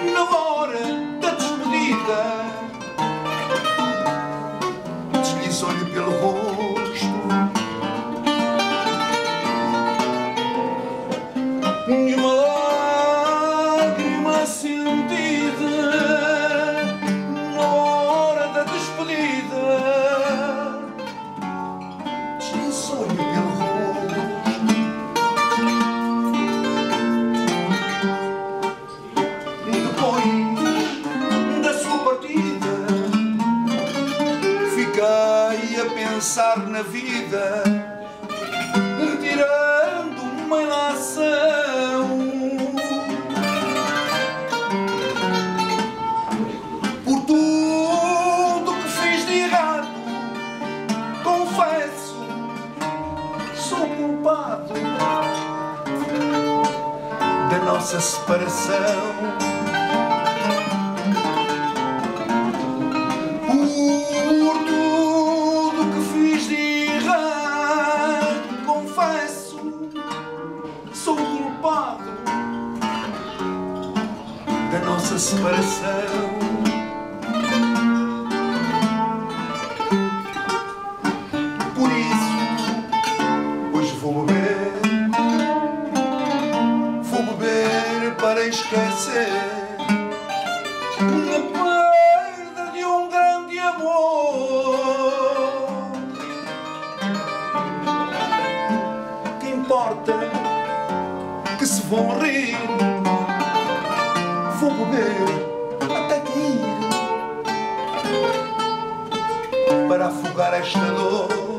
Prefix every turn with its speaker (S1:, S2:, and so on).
S1: na hora da despedida, deslizou-lhe pelo rosto e uma lágrima acendida. Na hora da despedida, deslizou-lhe pelo rosto. Depois da sua partida, fiquei a pensar na vida, retirando uma ilação. Por tudo que fiz de errado, confesso, sou culpado da nossa separação. Por tudo que fiz de errado, confesso, sou culpado da nossa separação. Por isso, hoje vou beber para esquecer a perda de um grande amor. Que importa que se vão rir, vou beber até cair para afogar esta dor.